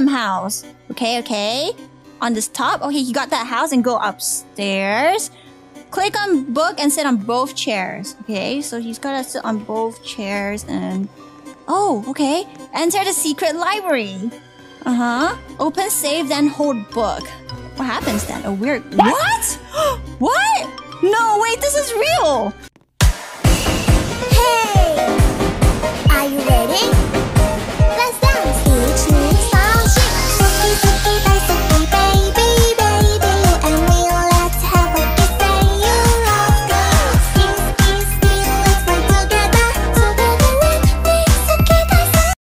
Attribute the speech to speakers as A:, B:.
A: house. Okay. On this top. Okay, you got that house and go upstairs. Click on book and sit on both chairs. Okay, so he's gotta sit on both chairs and... Oh, okay. Enter the secret library. Open save, then hold book. What happens then? A weird... What? What? No, wait, this is real!
B: Hey! Are you ready?